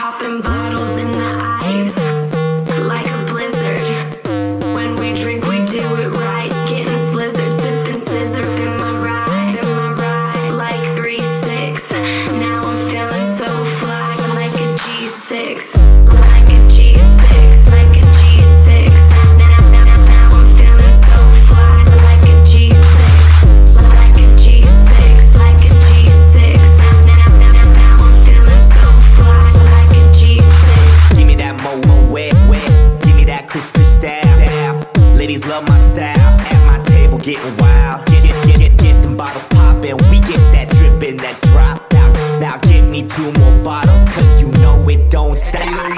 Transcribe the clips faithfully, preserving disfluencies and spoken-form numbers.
Popping bottles in the ice like a blizzard. When we drink, we do it right. Getting slizzard, sipping scissor in my ride, in my ride like three six. Now I'm feeling so fly like a G six, like a G six, like a G six. Now, now, now, now I'm feeling so fly like a G six, like a G six, like a G six. Now, now, now, now I'm feeling so fly like a G six. Give me that mo-mo wet, wet. Give me that crystal style. Ladies love my style. At my table getting wild. Get, get, get, get, get them bottles poppin'. We get that drippin', that drop out. Now get me two more bottles, cause you know it don't stop.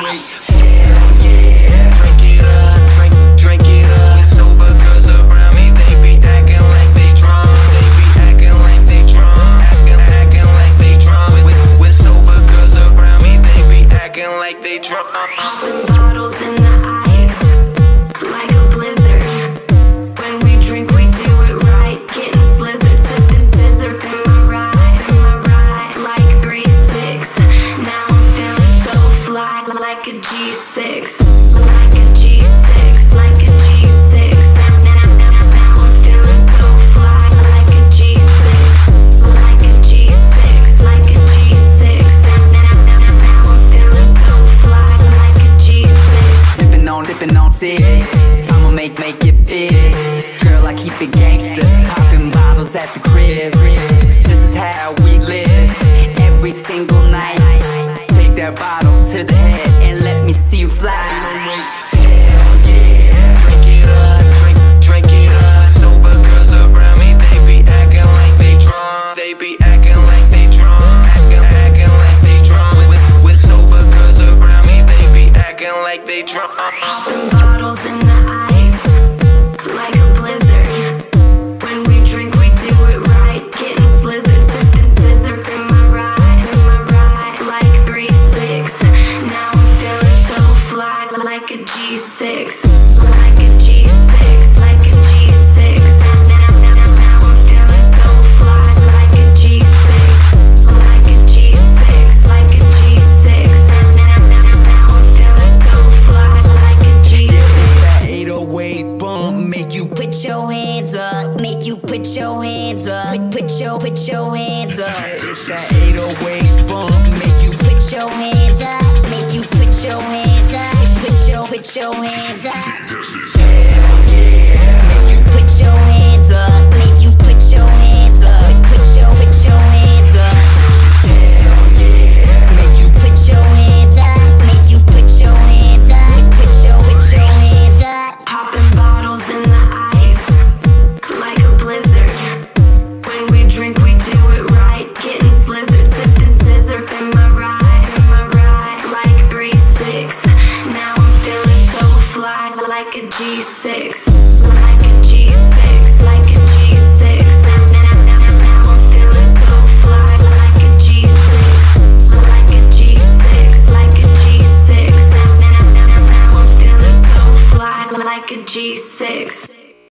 Hell yeah, drink it up, drink, drink it up. It's sober cause around me they be acting like they drunk. They be acting like they drunk, acting, acting like they drunk. With, with sober cause around me they be acting like they drunk. Popping bottles in the ice like a blizzard. When we drink, we do it right. Getting slizzard, sipping scissor in my ride, in my ride like three six. Now I'm feeling so fly like a G six, like a G six, like a G six. Now, now, now, now I'm feeling so fly like a G six, like a G six, like a G six. Now, now, now, now I'm feeling so fly like a G six. Sippin' on, dippin' on six. I'ma make, make it big. Girl, I keep it gangsta. Poppin' bottles at the crib. This is how we live. Every single night. Take that bottle to the head and let me see you fly. Hell yeah, drink it up, drink, drink it up. Sober cause around me they be acting like they drunk. They be acting like they drunk, acting, acting like they drunk. With, with sober cause around me they be acting like they drunk. Popping bottles in the ice like a blizzard. When we drink, we do it right. Getting slizzard, sipping scissor in my ride, in my ride like three six. Now I'm feeling so fly like a G six, like a G six, like a G six. Now, now, now, now I'm feeling so fly like a G six, like a G six, like a G six. Now, now, now, now I'm feeling so fly like a G six. That eight oh eight bump make you Put your hands up, make you put your hands up. Put, put your, put your hands up. It's that eight oh eight bump make you Put your hands up, make you put your hands up. Put your, put your hands up. Hell yeah, Make you put your hands up, make you put your hands up. Put your, put your hands up. hell yeah. Make you put your hands up, make you put your hands up. Put your, put your hands up. Popping bottles in the ice like a blizzard. When we drink, we do it right. Getting slizzard, sipping scissor in my ride, in my ride like three six. Now I'm feeling so fly like a G six.